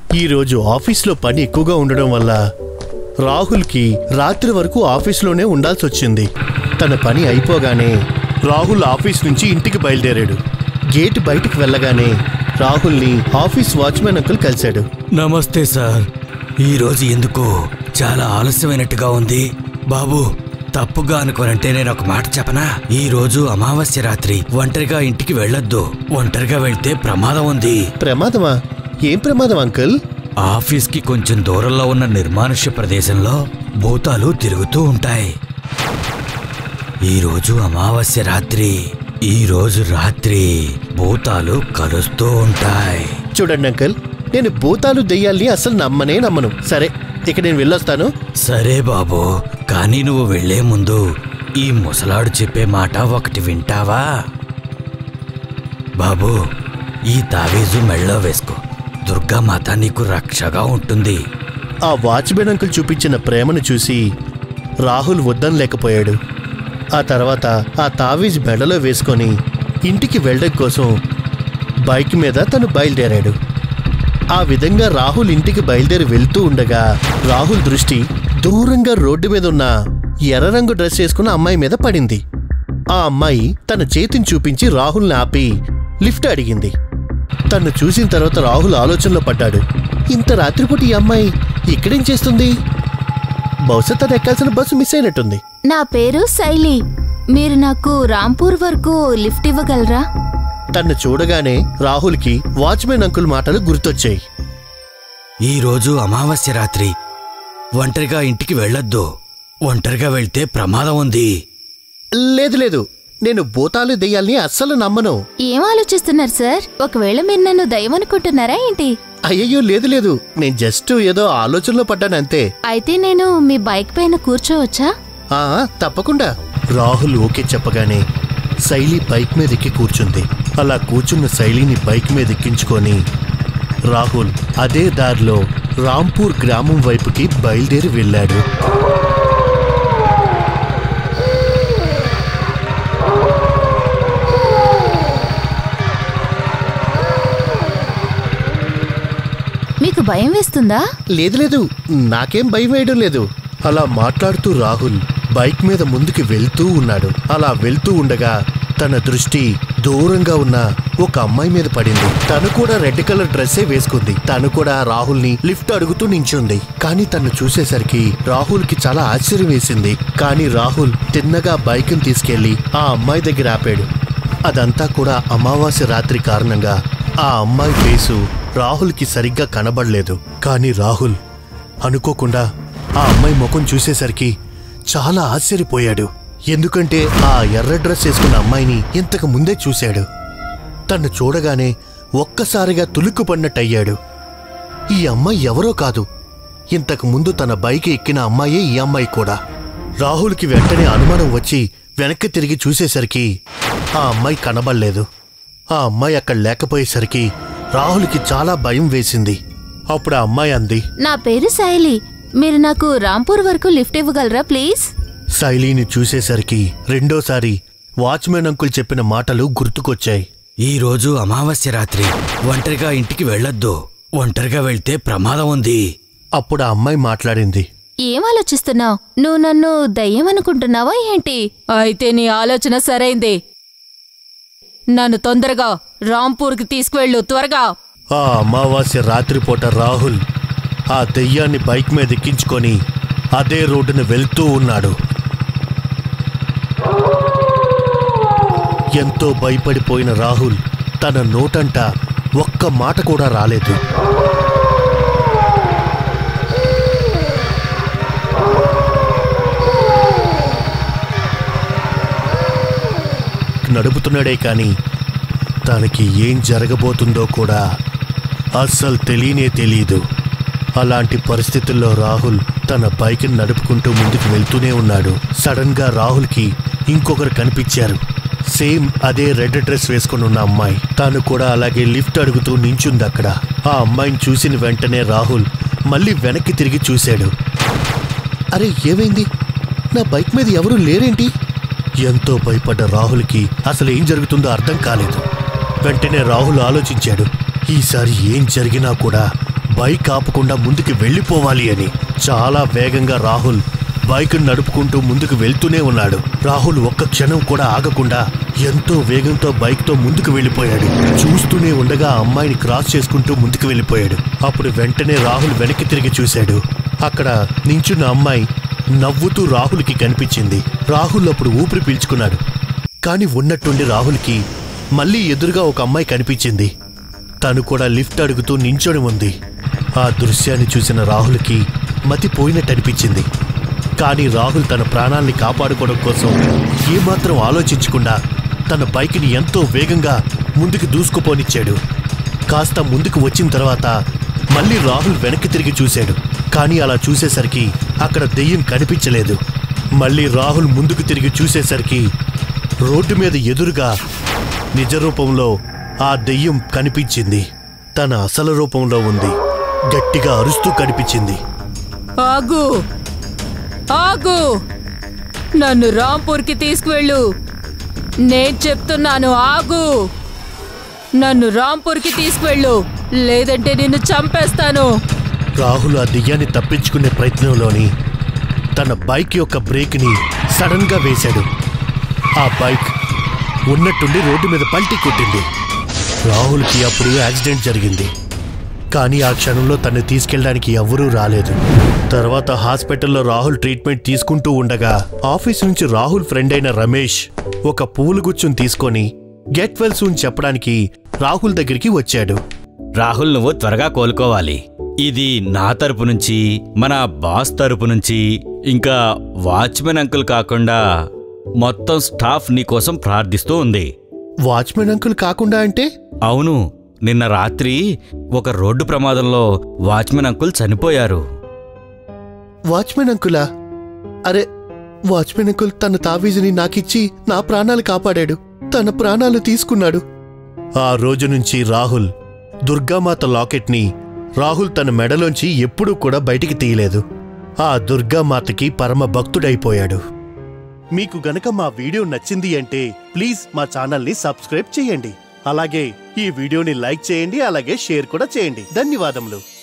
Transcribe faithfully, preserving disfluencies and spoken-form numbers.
ఈరోజు ఆఫీస్లో పని ఎక్కువగా ఉండడం వల్ల రాహుల్కి రాత్రి వరకు ఆఫీస్లోనే ఉండాల్సి వచ్చింది. తన పని అయిపోగానే రాహుల్ ఆఫీస్ నుంచి ఇంటికి బయలుదేరాడు. గేట్ బయటికి వెళ్ళగానే రాహుల్ని ఆఫీస్ వాచ్మెన్ అంకుల్ కలిశాడు. నమస్తే సార్, ఈరోజు ఎందుకో చాలా ఆలస్యమైనట్టుగా ఉంది. బాబు, తప్పుగా అనుకోనంటే నేను ఒక మాట చెప్పనా? ఈ రోజు అమావాస్య రాత్రి ఒంటరిగా ఇంటికి వెళ్ళొద్దు. ఒంటరిగా వెళ్తే ప్రమాదం ఉంది. ప్రమాదమా? ఏం ప్రమాదం అంకుల్? ఆఫీస్కి కొంచెం దూరంలో ఉన్న నిర్మానుష్య ప్రదేశంలో భూతాలు తిరుగుతూ ఉంటాయి. ఈరోజు అమావాస్య రాత్రి ఈ రోజు రాత్రి భూతాలు కలుస్తూ ఉంటాయి. చూడండి అంకుల్, నేను భూతాలు దెయ్యాల్ని అసలు నమ్మనే నమ్మను. సరే, ఇక నేను వెళ్ళొస్తాను. సరే బాబు, కానీ నువ్వు వెళ్లే ముందు ఈ ముసలాడు చెప్పే మాట ఒకటి వింటావా? బాబు, ఈ తావీజు మెళ్ళో వేసుకో. దుర్గామాత నీకు రక్షగా ఉంటుంది. ఆ వాచ్మెన్ అంకుల్ చూపించిన ప్రేమను చూసి రాహుల్ వద్దనలేకపోయాడు. ఆ తర్వాత ఆ తావీజ్ మెడలో వేసుకొని ఇంటికి వెళ్ళడం కోసం బైక్ మీద తను బయలుదేరాడు. ఆ విధంగా రాహుల్ ఇంటికి బయలుదేరి వెళ్తూ ఉండగా రాహుల్ దృష్టి దూరంగా రోడ్డు మీద ఉన్న ఎర్ర రంగు డ్రెస్ వేసుకున్న అమ్మాయి మీద పడింది. ఆ అమ్మాయి తన చేతిని చూపించి రాహుల్ని ఆపి లిఫ్ట్ అడిగింది. తను చూసిన తర్వాత రాహుల్ ఆలోచనలో పడ్డాడు. ఇంత రాత్రిపూట ఈ అమ్మాయి ఇక్కడేం చేస్తుంది? బహుశా తను ఎక్కాల్సిన బస్సు మిస్ అయినట్టుంది. నా పేరు శైలి. మీరు నాకు రాంపూర్ వరకు లిఫ్ట్ ఇవ్వగలరా? తన్ను చూడగానే రాహుల్కి వాచ్మెన్ అంకుల్ మాటలు గుర్తొచ్చాయి. ఈరోజు అమావాస్య రాత్రి ఒంటరిగా ఇంటికి వెళ్ళొద్దు. ఒంటరిగా వెళ్తే ప్రమాదం ఉంది. లేదు లేదు, నేను భూతాలు దెయ్యాల్ని అస్సలు నమ్మను. ఏం ఆలోచిస్తున్నారు సార్? ఒకవేళ మీరు నన్ను దయ్యం అనుకుంటున్నారా ఏంటి? అయ్యయ్యో లేదు లేదు, నేను జస్ట్ ఏదో ఆలోచనలో పడ్డాను అంతే. అయితే నేను మీ బైక్ పైన కూర్చోవచ్చా? ఆ తప్పకుండా. రాహుల్ ఓకే చెప్పగానే శైలి బైక్ మీద ఎక్కి కూర్చుంది. అలా కూర్చున్న శైలిని బైక్ మీద ఎక్కించుకొని రాహుల్ అదే దారిలో రాంపూర్ గ్రామం వైపుకి బయలుదేరి వెళ్ళాడు. మీకు భయం వేస్తుందా? లేదు లేదు, నాకేం భయం వేయడం లేదు. అలా మాట్లాడుతూ రాహుల్ బైక్ మీద ముందుకు వెళ్తూ ఉన్నాడు. అలా వెళ్తూ ఉండగా తన దృష్టి దూరంగా ఉన్న ఒక అమ్మాయి మీద పడింది. తను కూడా రెడ్ కలర్ డ్రెస్సే వేసుకుంది. తను కూడా రాహుల్ ని లిఫ్ట్ అడుగుతూ నించుంది. కానీ తను చూసేసరికి రాహుల్ కి చాలా ఆశ్చర్యం వేసింది. కానీ రాహుల్ తిన్నగా బైక్ ని తీసుకెళ్లి ఆ అమ్మాయి దగ్గర ఆపాడు. అదంతా కూడా అమావాస్య రాత్రి కారణంగా ఆ అమ్మాయి ఫేసు రాహుల్ కి సరిగ్గా కనబడలేదు. కానీ రాహుల్ అనుకోకుండా ఆ అమ్మాయి ముఖం చూసేసరికి చాలా ఆశ్చర్యపోయాడు. ఎందుకంటే ఆ ఎర్ర డ్రెస్ వేసుకున్న అమ్మాయిని ఇంతకు ముందే చూశాడు. తను చూడగానే ఒక్కసారిగా తులుక్కుపడినట్టయ్యాడు. ఈ అమ్మాయి ఎవరో కాదు, ఇంతకు ముందు తన బైక్ ఎక్కిన అమ్మాయే ఈ అమ్మాయి కూడా. రాహుల్కి వెంటనే అనుమానం వచ్చి వెనక్కి తిరిగి చూసేసరికి ఆ అమ్మాయి కనబడలేదు. ఆ అమ్మాయి అక్కడ లేకపోయేసరికి రాహుల్కి చాలా భయం వేసింది. అప్పుడు ఆ అమ్మాయి అంది, నా పేరు శైలి. మీరు నాకు రాంపూర్ వరకు లిఫ్ట్ ఇవ్వగలరా ప్లీజ్? శైలిని చూసేసరికి రెండోసారి వాచ్మెన్ అంకుల్ చెప్పిన మాటలు గుర్తుకొచ్చాయి. ఈ రోజు అమావాస్య రాత్రి ఒంటరిగా ఇంటికి వెళ్ళొద్దు. ఒంటరిగా వెళ్తే ప్రమాదం ఉంది. అప్పుడు ఆ అమ్మాయి మాట్లాడింది. ఏం ఆలోచిస్తున్నావు? నువ్వు నన్ను దయ్యం అనుకుంటున్నావా ఏంటి? అయితే నీ ఆలోచన సరైంది. నన్ను తొందరగా రాంపూర్కి తీసుకువెళ్ళు, త్వరగా. ఆ అమావాస్య రాత్రిపూట రాహుల్ ఆ దెయ్యాన్ని బైక్ మీద ఎక్కించుకొని అదే రోడ్డును వెళ్తూ ఉన్నాడు. ఎంతో భయపడిపోయిన రాహుల్ తన నోటంట ఒక్క మాట కూడా రాలేదు. నడుపుతున్నాడే కానీ తనకి ఏం జరగబోతుందో కూడా అస్సలు తెలియనే తెలీదు. అలాంటి పరిస్థితుల్లో రాహుల్ తన బైక్ని నడుపుకుంటూ ముందుకు వెళ్తూనే ఉన్నాడు. సడన్ గా రాహుల్కి ఇంకొకరు కనిపించారు. సేమ్ అదే రెడ్ డ్రెస్ వేసుకుని ఉన్న అమ్మాయి. తాను కూడా అలాగే లిఫ్ట్ అడుగుతూ నించుంది అక్కడ. ఆ అమ్మాయిని చూసిన వెంటనే రాహుల్ మళ్ళీ వెనక్కి తిరిగి చూశాడు. అరే ఏమైంది? నా బైక్ మీద ఎవరూ లేరేంటి? ఎంతో భయపడ్డ రాహుల్కి అసలు ఏం జరుగుతుందో అర్థం కాలేదు. వెంటనే రాహుల్ ఆలోచించాడు, ఈసారి ఏం జరిగినా కూడా బైక్ ఆపకుండా ముందుకు వెళ్ళిపోవాలి అని. చాలా వేగంగా రాహుల్ బైక్ నడుపుకుంటూ ముందుకు వెళ్తూనే ఉన్నాడు. రాహుల్ ఒక్క క్షణం కూడా ఆగకుండా ఎంతో వేగంతో బైక్తో ముందుకు వెళ్ళిపోయాడు. చూస్తూనే ఉండగా అమ్మాయిని క్రాస్ చేసుకుంటూ ముందుకు వెళ్ళిపోయాడు. అప్పుడు వెంటనే రాహుల్ వెనక్కి తిరిగి చూశాడు. అక్కడ నించున్న అమ్మాయి నవ్వుతూ రాహుల్కి కనిపించింది. రాహుల్ అప్పుడు ఊపిరి పీల్చుకున్నాడు. కాని ఉన్నట్టుండి రాహుల్కి మళ్ళీ ఎదురుగా ఒక అమ్మాయి కనిపించింది. తను కూడా లిఫ్ట్ అడుగుతూ నించొని ఉంది. ఆ దృశ్యాన్ని చూసిన రాహుల్కి మతిపోయినట్టు అనిపించింది. కానీ రాహుల్ తన ప్రాణాల్ని కాపాడుకోవడం కోసం ఏమాత్రం ఆలోచించకుండా తన బైక్ని ఎంతో వేగంగా ముందుకు దూసుకుపోనిచ్చాడు. కాస్త ముందుకు వచ్చిన తర్వాత మళ్ళీ రాహుల్ వెనక్కి తిరిగి చూశాడు. కానీ అలా చూసేసరికి అక్కడ దెయ్యం కనిపించలేదు. మళ్ళీ రాహుల్ ముందుకు తిరిగి చూసేసరికి రోడ్డు మీద ఎదురుగా నిజ రూపంలో ఆ దెయ్యం కనిపించింది. తన అసలు రూపంలో ఉంది. గట్టిగా అరుస్తూ కనిపించింది. ఆగు ఆగు, నన్ను రాంపూర్కి తీసుకువెళ్ళు. నేను చెప్తున్నాను, ఆగు. నన్ను రాంపూర్కి తీసుకువెళ్ళు, లేదంటే నిన్ను చంపేస్తాను. రాహుల్ ఆ దెయ్యాన్ని తప్పించుకునే ప్రయత్నంలోని తన బైక్ యొక్క బ్రేక్ని సడన్ గా వేశాడు. ఆ బైక్ ఉన్నట్టుండి రోడ్డు మీద పల్టీ కొట్టింది. రాహుల్కి అప్పుడు యాక్సిడెంట్ జరిగింది. కానీ ఆ క్షణంలో తను తీసుకెళ్ళడానికి ఎవ్వరూ రాలేదు. తర్వాత హాస్పిటల్లో రాహుల్ ట్రీట్మెంట్ తీసుకుంటూ ఉండగా ఆఫీస్ నుంచి రాహుల్ ఫ్రెండ్ అయిన రమేష్ ఒక పువ్వుల గుచ్చును తీసుకొని గెట్ వెల్ సూన్ చెప్పడానికి రాహుల్ దగ్గరికి వచ్చాడు. రాహుల్, నువ్వు త్వరగా కోలుకోవాలి. ఇది నా తరపు నుంచి, మన బాస్ తరపు నుంచి, ఇంకా వాచ్మెన్ అంకుల్ కాకుండా మొత్తం స్టాఫ్ నీకోసం ప్రార్థిస్తూ ఉంది. వాచ్మెన్ అంకుల్ కాకుండా అంటే? అవును, నిన్న రాత్రి ఒక రోడ్డు ప్రమాదంలో వాచ్మెన్ అంకుల్ చనిపోయారు. వాచ్మెన్ అంకులా? అరే, వాచ్మెన్ అంకుల్ తన తావీజుని నాకిచ్చి నా ప్రాణాలు కాపాడాడు. తన ప్రాణాలు తీసుకున్నాడు. ఆ రోజు నుంచి రాహుల్ దుర్గామాత లాకెట్ని రాహుల్ తన మెడలోంచి ఎప్పుడూ కూడా బయటికి తీయలేదు. ఆ దుర్గామాతకి పరమ భక్తుడైపోయాడు. మీకు గనక మా వీడియో నచ్చింది అంటే ప్లీజ్ మా ఛానల్ని సబ్స్క్రైబ్ చేయండి. అలాగే ఈ వీడియోని లైక్ చేయండి, అలాగే షేర్ కూడా చేయండి. ధన్యవాదములు.